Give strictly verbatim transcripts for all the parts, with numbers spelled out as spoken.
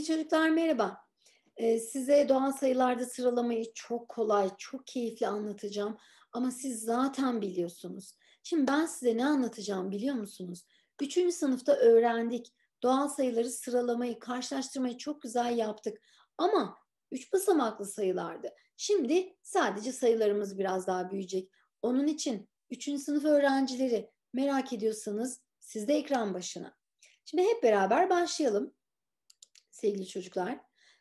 Sevgili çocuklar merhaba. Ee, size doğal sayılarda sıralamayı çok kolay, çok keyifli anlatacağım. Ama siz zaten biliyorsunuz. Şimdi ben size ne anlatacağım biliyor musunuz? Üçüncü sınıfta öğrendik. Doğal sayıları sıralamayı, karşılaştırmayı çok güzel yaptık. Ama üç basamaklı sayılardı. Şimdi sadece sayılarımız biraz daha büyüyecek. Onun için üçüncü sınıf öğrencileri merak ediyorsanız siz de ekran başına. Şimdi hep beraber başlayalım. Sevgili çocuklar,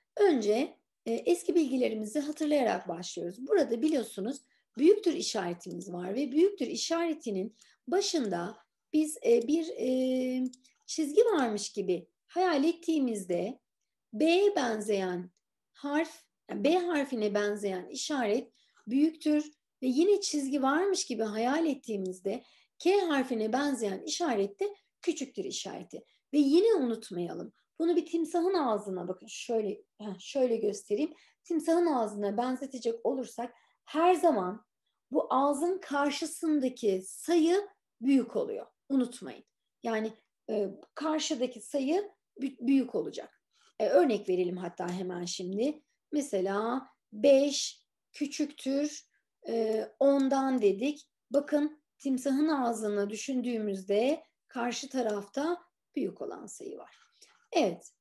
önce e, eski bilgilerimizi hatırlayarak başlıyoruz. Burada biliyorsunuz büyüktür işaretimiz var ve büyüktür işaretinin başında biz e, bir e, çizgi varmış gibi hayal ettiğimizde B'ye benzeyen harf, yani B harfine benzeyen işaret büyüktür ve yine çizgi varmış gibi hayal ettiğimizde K harfine benzeyen işaret de küçüktür işareti. Ve yine unutmayalım. Bunu bir timsahın ağzına bakın şöyle şöyle göstereyim. Timsahın ağzına benzetecek olursak her zaman bu ağzın karşısındaki sayı büyük oluyor. Unutmayın. Yani e, karşıdaki sayı büyük olacak. E, örnek verelim hatta hemen şimdi. Mesela beş küçüktür e, ondan dedik. Bakın timsahın ağzını düşündüğümüzde karşı tarafta büyük olan sayı var. Evet,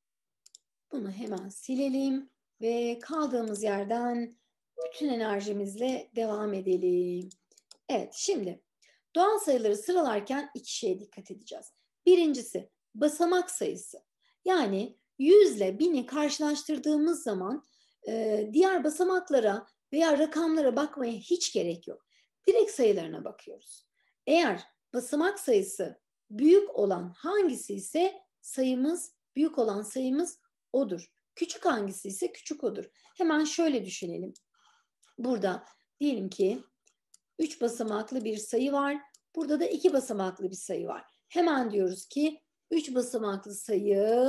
bunu hemen silelim ve kaldığımız yerden bütün enerjimizle devam edelim. Evet, şimdi doğal sayıları sıralarken iki şeye dikkat edeceğiz. Birincisi basamak sayısı. Yani yüz ile bini karşılaştırdığımız zaman e, diğer basamaklara veya rakamlara bakmaya hiç gerek yok. Direkt sayılarına bakıyoruz. Eğer basamak sayısı büyük olan hangisi ise sayımız, büyük olan sayımız odur. Küçük hangisi ise küçük odur. Hemen şöyle düşünelim. Burada diyelim ki üç basamaklı bir sayı var. Burada da iki basamaklı bir sayı var. Hemen diyoruz ki üç basamaklı sayı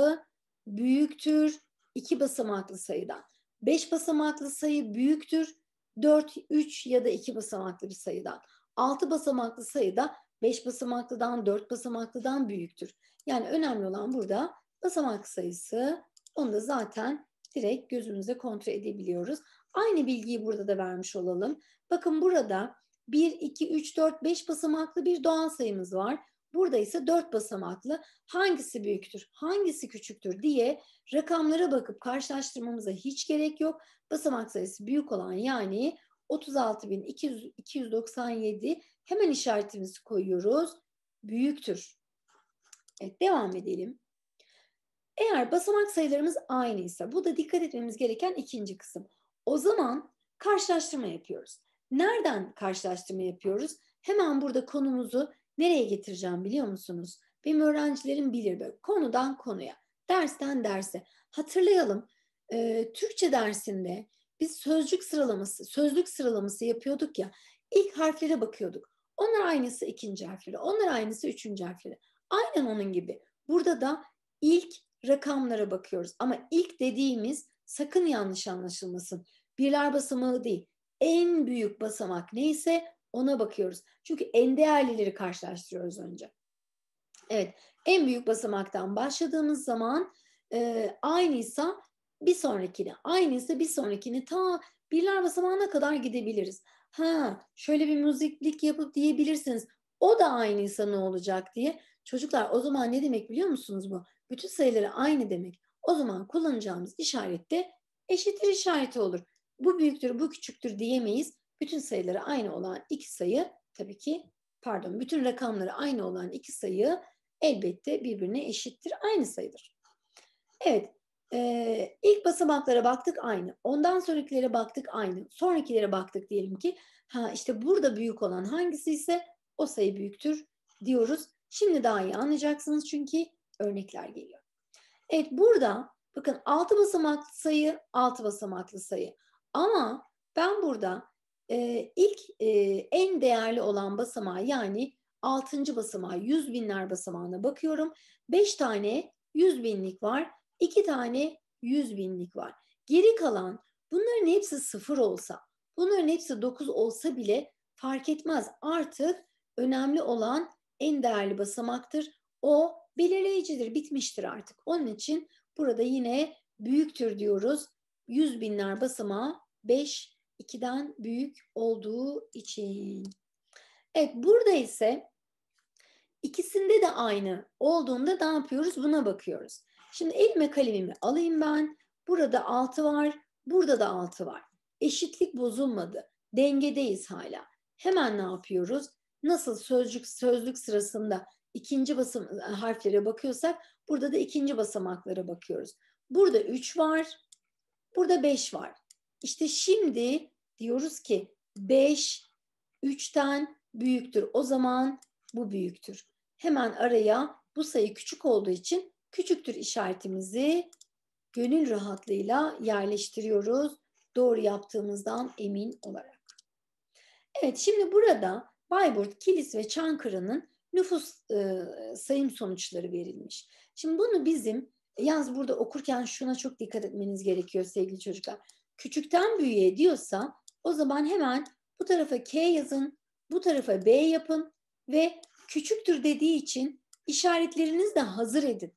büyüktür iki basamaklı sayıdan. beş basamaklı sayı büyüktür dört, üç ya da iki basamaklı bir sayıdan. altı basamaklı sayı da beş basamaklıdan, dört basamaklıdan büyüktür. Yani önemli olan burada basamak sayısı. Onu da zaten direkt gözümüzle kontrol edebiliyoruz. Aynı bilgiyi burada da vermiş olalım. Bakın burada bir, iki, üç, dört, beş basamaklı bir doğal sayımız var. Burada ise dört basamaklı. Hangisi büyüktür, hangisi küçüktür diye rakamlara bakıp karşılaştırmamıza hiç gerek yok. Basamak sayısı büyük olan yani otuz altı bin iki yüz doksan yedi hemen işaretimizi koyuyoruz. Büyüktür. Evet, devam edelim. Eğer basamak sayılarımız aynıysa, bu da dikkat etmemiz gereken ikinci kısım. O zaman karşılaştırma yapıyoruz. Nereden karşılaştırma yapıyoruz? Hemen burada konumuzu nereye getireceğim biliyor musunuz? Benim öğrencilerim bilir böyle konudan konuya, dersten derse. Hatırlayalım, e, Türkçe dersinde biz sözcük sıralaması, sözlük sıralaması yapıyorduk ya. İlk harflere bakıyorduk. Onlar aynısı ikinci harfleri, onlar aynısı üçüncü harfleri. Aynen onun gibi. Burada da ilk rakamlara bakıyoruz. Ama ilk dediğimiz sakın yanlış anlaşılmasın. Birler basamağı değil. En büyük basamak neyse ona bakıyoruz. Çünkü en değerlileri karşılaştırıyoruz önce. Evet, en büyük basamaktan başladığımız zaman e, aynıysa bir sonrakini, aynıysa bir sonrakini ta birler basamağına kadar gidebiliriz. Ha, şöyle bir müziklik yapıp diyebilirsiniz. O da aynıysa ne olacak diye. Çocuklar o zaman ne demek biliyor musunuz bu? Bütün sayıları aynı demek. O zaman kullanacağımız işaret de eşittir işareti olur. Bu büyüktür, bu küçüktür diyemeyiz. Bütün sayıları aynı olan iki sayı tabii ki pardon bütün rakamları aynı olan iki sayı elbette birbirine eşittir, aynı sayıdır. Evet, e, ilk basamaklara baktık aynı. Ondan sonrakilere baktık aynı. Sonrakilere baktık diyelim ki ha işte burada büyük olan hangisi ise o sayı büyüktür diyoruz. Şimdi daha iyi anlayacaksınız çünkü örnekler geliyor. Evet burada bakın altı basamaklı sayı altı basamaklı sayı. Ama ben burada e, ilk e, en değerli olan basamağı yani altıncı basamağı yüz binler basamağına bakıyorum. beş tane yüz binlik var. iki tane yüz binlik var. Geri kalan bunların hepsi sıfır olsa, bunların hepsi dokuz olsa bile fark etmez. Artık önemli olan en değerli basamaktır. O belirleyicidir, bitmiştir artık. Onun için burada yine büyüktür diyoruz. Yüz binler basamağı beş, ikiden büyük olduğu için. Evet, burada ise ikisinde de aynı olduğunda ne yapıyoruz? Buna bakıyoruz. Şimdi elime kalemimi alayım ben. Burada altı var, burada da altı var. Eşitlik bozulmadı. Dengedeyiz hala. Hemen ne yapıyoruz? Nasıl sözcük sözlük sırasında ikinci basam harflere bakıyorsak burada da ikinci basamaklara bakıyoruz. Burada üç var, burada beş var. İşte şimdi diyoruz ki beş üçten büyüktür. O zaman bu büyüktür. Hemen araya bu sayı küçük olduğu için küçüktür işaretimizi gönül rahatlığıyla yerleştiriyoruz. Doğru yaptığımızdan emin olarak. Evet, şimdi burada Bayburt, Kilis ve Çankırı'nın nüfus e, sayım sonuçları verilmiş. Şimdi bunu bizim yalnız burada okurken şuna çok dikkat etmeniz gerekiyor sevgili çocuklar. Küçükten büyüğe diyorsa o zaman hemen bu tarafa K yazın, bu tarafa B yapın ve küçüktür dediği için işaretlerinizi de hazır edin.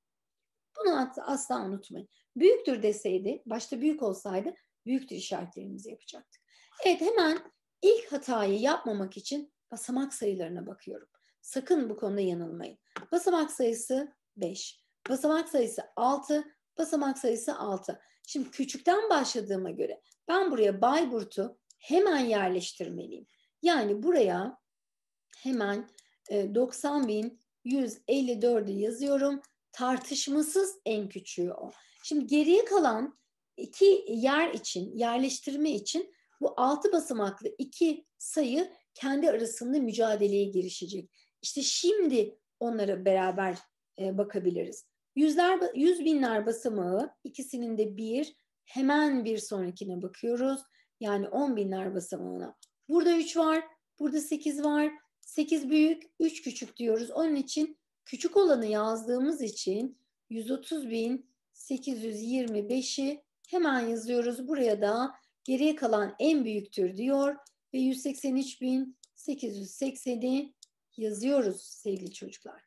Bunu asla unutmayın. Büyüktür deseydi, başta büyük olsaydı büyüktür işaretlerimizi yapacaktık. Evet, hemen ilk hatayı yapmamak için basamak sayılarına bakıyorum. Sakın bu konuda yanılmayın. Basamak sayısı beş, basamak sayısı altı, basamak sayısı altı. Şimdi küçükten başladığıma göre ben buraya Bayburt'u hemen yerleştirmeliyim. Yani buraya hemen doksan bin yüz elli dördü yazıyorum. Tartışmasız en küçüğü o. Şimdi geriye kalan iki yer için, yerleştirme için bu altı basamaklı iki sayı kendi arasında mücadeleye girişecek. İşte şimdi onlara beraber e, bakabiliriz. Yüzler, yüz binler basamağı, ikisinin de bir, hemen bir sonrakine bakıyoruz. Yani on binler basamağına. Burada üç var, burada sekiz var. sekiz büyük, üç küçük diyoruz. Onun için küçük olanı yazdığımız için yüz otuz bin sekiz yüz yirmi beşi hemen yazıyoruz. Buraya da geriye kalan en büyüktür diyor ve yüz seksen üç bin sekiz yüz sekseni yazıyoruz sevgili çocuklar.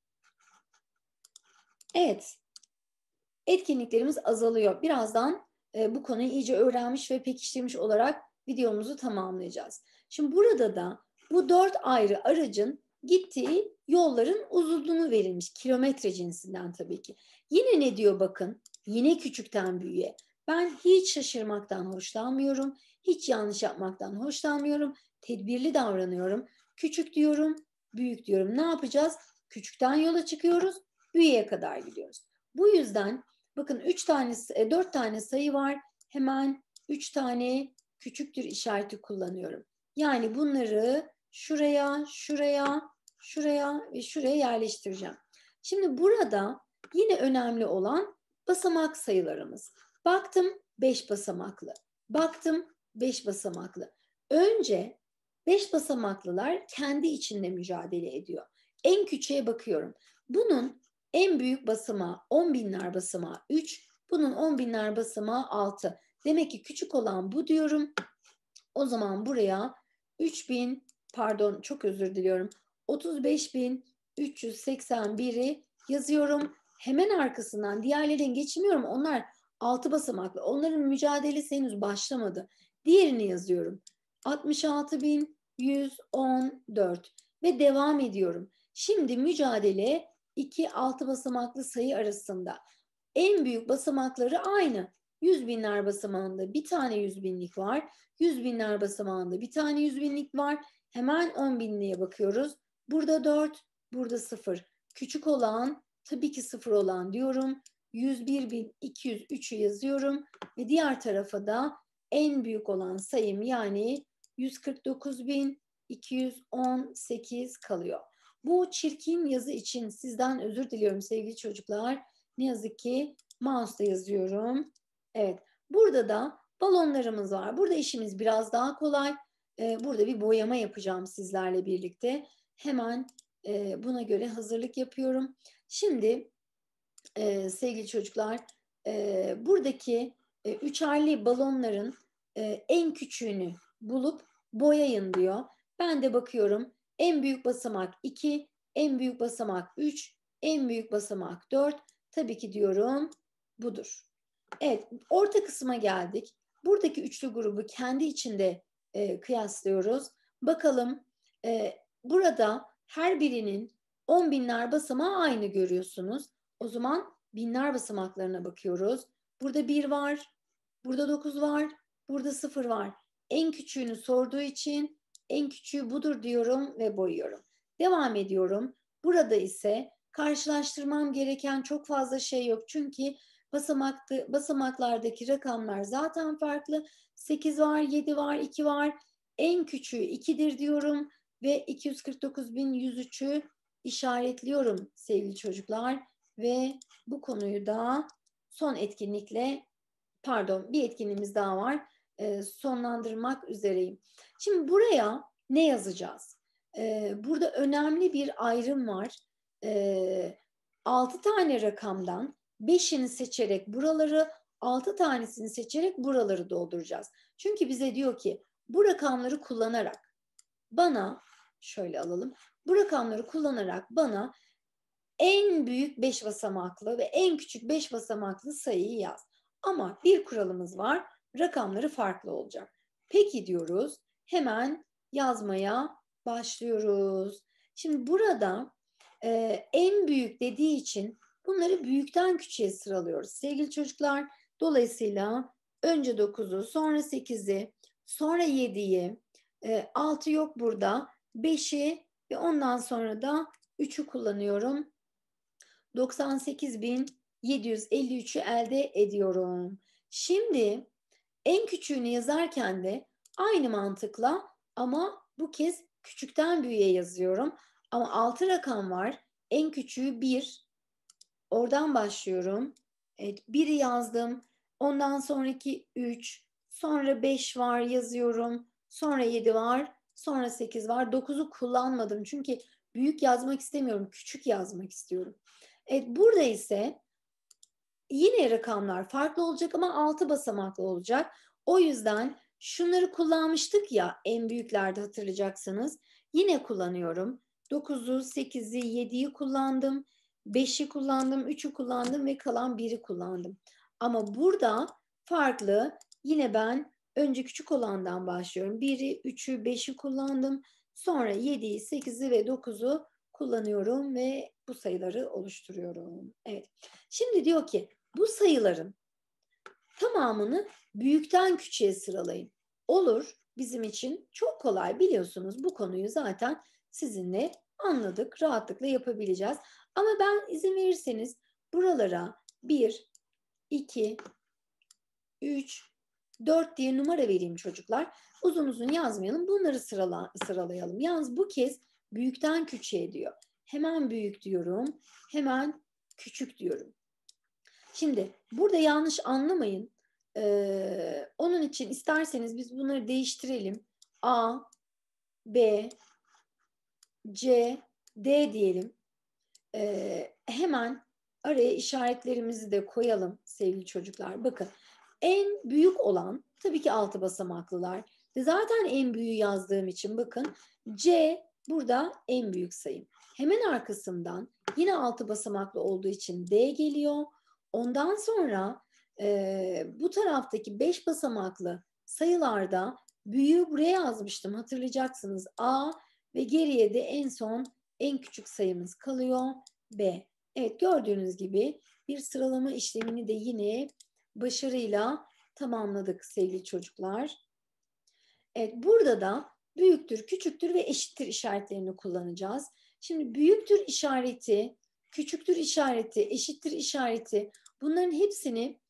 Evet, etkinliklerimiz azalıyor. Birazdan e, bu konuyu iyice öğrenmiş ve pekiştirmiş olarak videomuzu tamamlayacağız. Şimdi burada da bu dört ayrı aracın gittiği yolların uzunluğu verilmiş. Kilometre cinsinden tabii ki. Yine ne diyor bakın? Yine küçükten büyüğe. Ben hiç şaşırmaktan hoşlanmıyorum. Hiç yanlış yapmaktan hoşlanmıyorum. Tedbirli davranıyorum. Küçük diyorum, büyük diyorum. Ne yapacağız? Küçükten yola çıkıyoruz, büyüğe kadar gidiyoruz. Bu yüzden bakın üç tane, dört tane sayı var. Hemen üç tane küçüktür işareti kullanıyorum. Yani bunları şuraya, şuraya, şuraya ve şuraya yerleştireceğim. Şimdi burada yine önemli olan basamak sayılarımız. Baktım beş basamaklı. Baktım beş basamaklı. Önce beş basamaklılar kendi içinde mücadele ediyor. En küçüğe bakıyorum. Bunun en büyük basamağı on binler basamağı üç, bunun on binler basamağı altı. Demek ki küçük olan bu diyorum. O zaman buraya üç bin, pardon çok özür diliyorum, otuz beş bin üç yüz seksen biri yazıyorum. Hemen arkasından diğerlerine geçmiyorum. Onlar altı basamaklı. Onların mücadelesi henüz başlamadı. Diğerini yazıyorum. altmış altı bin yüz on dört ve devam ediyorum. Şimdi mücadele iki altı basamaklı sayı arasında. En büyük basamakları aynı. Yüz binler basamağında bir tane yüz binlik var. Yüz binler basamağında bir tane yüz binlik var. Hemen on binliğe bakıyoruz. Burada dört, burada sıfır. Küçük olan, tabii ki sıfır olan diyorum. yüz bir bin iki yüz üçü yazıyorum. Ve diğer tarafa da en büyük olan sayım yani yüz kırk dokuz bin iki yüz on sekiz kalıyor. Bu çirkin yazı için sizden özür diliyorum sevgili çocuklar. Ne yazık ki mouse'da yazıyorum. Evet, burada da balonlarımız var. Burada işimiz biraz daha kolay. Ee, burada bir boyama yapacağım sizlerle birlikte. Hemen e, buna göre hazırlık yapıyorum. Şimdi e, sevgili çocuklar, e, buradaki e, üçerli balonların e, en küçüğünü bulup boyayın diyor. Ben de bakıyorum. En büyük basamak iki, en büyük basamak üç, en büyük basamak dört. Tabii ki diyorum budur. Evet, orta kısma geldik. Buradaki üçlü grubu kendi içinde e, kıyaslıyoruz. Bakalım e, burada her birinin on binler basamağı aynı görüyorsunuz. O zaman binler basamaklarına bakıyoruz. Burada bir var, burada dokuz var, burada sıfır var. En küçüğünü sorduğu için en küçüğü budur diyorum ve boyuyorum. Devam ediyorum. Burada ise karşılaştırmam gereken çok fazla şey yok. Çünkü basamakta, basamaklardaki rakamlar zaten farklı. sekiz var, yedi var, iki var. En küçüğü ikidir diyorum ve iki yüz kırk dokuz bin yüz üçü işaretliyorum sevgili çocuklar ve bu konuyu da son etkinlikle, pardon, bir etkinliğimiz daha var. Ee, sonlandırmak üzereyim. Şimdi buraya ne yazacağız? Ee, burada önemli bir ayrım var. Ee, altı tane rakamdan beşini seçerek buraları, altı tanesini seçerek buraları dolduracağız. Çünkü bize diyor ki bu rakamları kullanarak bana, şöyle alalım, bu rakamları kullanarak bana en büyük beş basamaklı ve en küçük beş basamaklı sayıyı yaz. Ama bir kuralımız var, rakamları farklı olacak. Peki diyoruz, hemen yazmaya başlıyoruz. Şimdi burada e, en büyük dediği için bunları büyükten küçüğe sıralıyoruz. Sevgili çocuklar, dolayısıyla önce dokuzu, sonra sekizi, sonra yediyi, e, altı yok burada, beşi ve ondan sonra da üçü kullanıyorum. doksan sekiz bin yedi yüz elli üçü elde ediyorum. Şimdi en küçüğünü yazarken de aynı mantıkla ama bu kez küçükten büyüğe yazıyorum. Ama altı rakam var. En küçüğü bir. Oradan başlıyorum. Evet, biri yazdım. Ondan sonraki üç. Sonra beş var yazıyorum. Sonra yedi var. Sonra sekiz var. dokuzu kullanmadım. Çünkü büyük yazmak istemiyorum. Küçük yazmak istiyorum. Evet, burada ise yine rakamlar farklı olacak ama altı basamaklı olacak. O yüzden şunları kullanmıştık ya en büyüklerde, hatırlayacaksınız. Yine kullanıyorum. dokuzu, sekizi, yediyi kullandım. beşi kullandım, üçü kullandım ve kalan biri kullandım. Ama burada farklı. Yine ben önce küçük olandan başlıyorum. biri, üçü, beşi kullandım. Sonra yediyi, sekizi ve dokuzu kullanıyorum ve bu sayıları oluşturuyorum. Evet. Şimdi diyor ki bu sayıların tamamını büyükten küçüğe sıralayın. Olur, bizim için çok kolay, biliyorsunuz bu konuyu zaten sizinle anladık, rahatlıkla yapabileceğiz. Ama ben izin verirseniz buralara bir, iki, üç, dört diye numara vereyim çocuklar. Uzun uzun yazmayalım, bunları sırala, sıralayalım. Yalnız bu kez büyükten küçüğe diyor. Hemen büyük diyorum, hemen küçük diyorum. Şimdi burada yanlış anlamayın. Ee, onun için isterseniz biz bunları değiştirelim. A, B, C, D diyelim. Ee, hemen araya işaretlerimizi de koyalım sevgili çocuklar. Bakın, en büyük olan tabii ki altı basamaklılar. Zaten en büyüğü yazdığım için bakın C burada en büyük sayım. Hemen arkasından yine altı basamaklı olduğu için D geliyor. Ondan sonra e, bu taraftaki beş basamaklı sayılarda büyüğü buraya yazmıştım, hatırlayacaksınız, A ve geriye de en son en küçük sayımız kalıyor, B. Evet, gördüğünüz gibi bir sıralama işlemini de yine başarıyla tamamladık sevgili çocuklar. Evet, burada da büyüktür, küçüktür ve eşittir işaretlerini kullanacağız. Şimdi büyüktür işareti, küçüktür işareti, eşittir işareti, bunların hepsini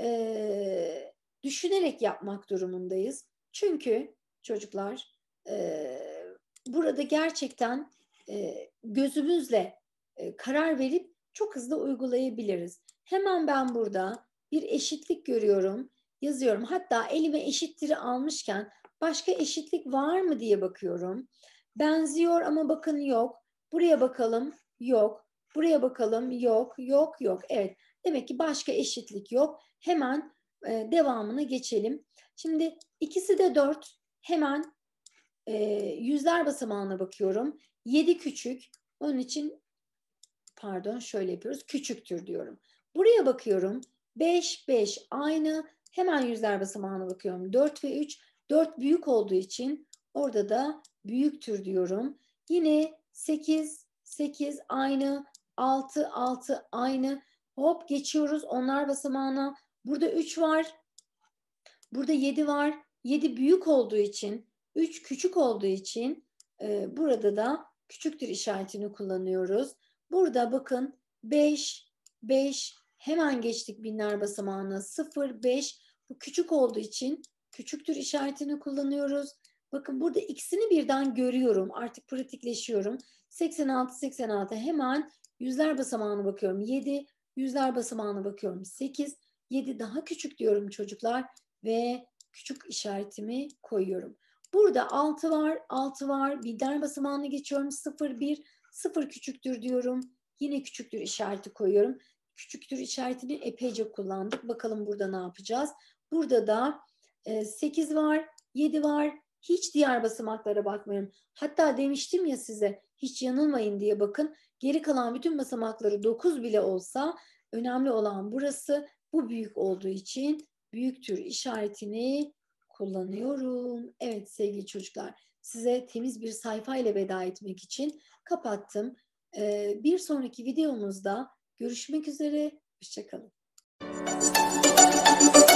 e, düşünerek yapmak durumundayız. Çünkü çocuklar e, burada gerçekten e, gözümüzle e, karar verip çok hızlı uygulayabiliriz. Hemen ben burada bir eşitlik görüyorum, yazıyorum. Hatta elime eşittir'i almışken başka eşitlik var mı diye bakıyorum. Benziyor ama bakın yok. Buraya bakalım, yok. Buraya bakalım, yok, yok, yok. Evet, demek ki başka eşitlik yok. Hemen e, devamına geçelim. Şimdi ikisi de dört. Hemen e, yüzler basamağına bakıyorum. yedi küçük. Onun için pardon şöyle yapıyoruz. Küçüktür diyorum. Buraya bakıyorum. beş, beş aynı. Hemen yüzler basamağına bakıyorum. dört ve üç. dört büyük olduğu için orada da büyüktür diyorum. Yine sekiz, sekiz aynı. altı, altı aynı. Hop geçiyoruz onlar basamağına. Burada üç var. Burada yedi var. yedi büyük olduğu için, üç küçük olduğu için e, burada da küçüktür işaretini kullanıyoruz. Burada bakın beş, beş hemen geçtik binler basamağına. sıfır, beş bu küçük olduğu için küçüktür işaretini kullanıyoruz. Bakın burada ikisini birden görüyorum. Artık pratikleşiyorum. seksen altı, seksen altı hemen yüzler basamağına bakıyorum. yedi, yüzler basamağına bakıyorum. sekiz, yedi daha küçük diyorum çocuklar ve küçük işaretimi koyuyorum. Burada altı var, altı var. Birler basamağına geçiyorum. sıfır, bir, sıfır küçüktür diyorum. Yine küçüktür işareti koyuyorum. Küçüktür işaretini epeyce kullandık. Bakalım burada ne yapacağız? Burada da e, sekiz var, yedi var. Hiç diğer basamaklara bakmıyorum. Hatta demiştim ya size hiç yanılmayın diye bakın. Geri kalan bütün basamakları dokuz bile olsa önemli olan burası. Bu büyük olduğu için büyüktür işaretini kullanıyorum. Evet sevgili çocuklar, size temiz bir sayfa ile veda etmek için kapattım. Ee, bir sonraki videomuzda görüşmek üzere. Hoşça kalın.